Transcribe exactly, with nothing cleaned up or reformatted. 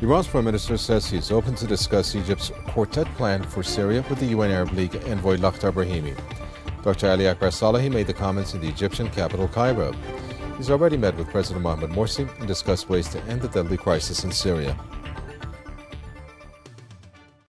Iran's Prime Minister says he is open to discuss Egypt's quartet plan for Syria with the U N Arab League envoy Lakhdar Brahimi. Doctor Ali Akbar Salahi made the comments in the Egyptian capital, Cairo. He's already met with President Mohamed Morsi and discussed ways to end the deadly crisis in Syria.